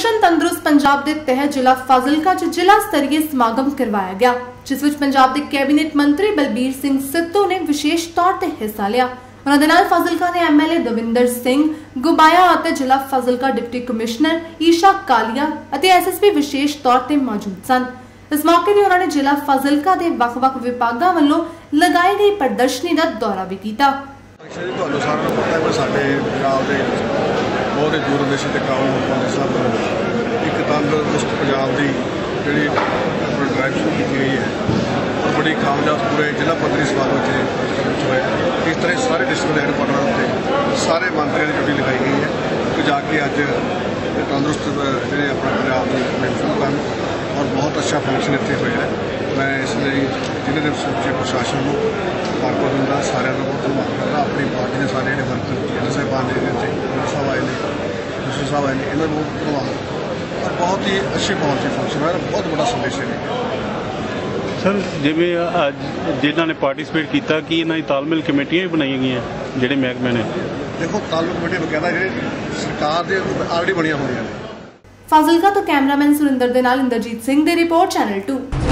Mission तंदुरुस्त पंजाब के तहत जिला फाजिलका च जिला स्तरीय समागम करवाया गया, जिस विच पंजाब के कैबिनेट मंत्री बलबीर सिंह सिद्धू ने विशेष तौर पर हिस्सा लिया। उन्हां दे नाल फाजिलका ने MLA दविंदर सिंह गुबाया और जिला फाजिलका डिप्टी कमिश्नर ईशा कालिया और SSP विशेष तौर पर मौजूद सन। इस मौके पर उन्होंने जिला फाजिलका के वख-वख विभागों वालों लगाई गई प्रदर्शनी का दौरा भी किया। बहुत ही दूरदर्शी के काम सब एक तंदुरुस्त पंजाब की जी ड्राइव शुरू की गई है और बड़ी कामयाब पूरे जिला पद्धरी समागम होया। इस तरह सारे डिस्ट्रिक्ट हैडक्वार्टर उत्ते सारे मंत्रियों की ड्यूटी लगाई गई है कि जाके अज तंदुरुस्त जो अपना पंजाब शुरू कर और बहुत अच्छा फंक्शन इतने होया है। मैं इसलिए जिले के समूचे प्रशासन को मुबारक दूंगा, सारे का बहुत धन्यवाद करता। अपनी पार्टी के सारे जो वर्कर साहबान ने साहब आए ने दूसरे साहब आए ने इन्होंने बहुत धन्यवाद और बहुत ही अच्छी पहुँची फंक्शन है, बहुत बड़ा संदेश है। सर जिमें जिन्होंने पार्टिसिपेट किया कि इन्होंने तालमेल कमेटियां भी बनाई गई हैं जोड़े महकमे ने? देखो तालमेल कमेटियां बकायदा जो सरकार के ऑलरेडी बनिया हुई हैं। फाजिलका तो कैमरामैन सुरिंदर दे नाल इंद्रजीत सिंह दी रिपोर्ट, चैनल 2।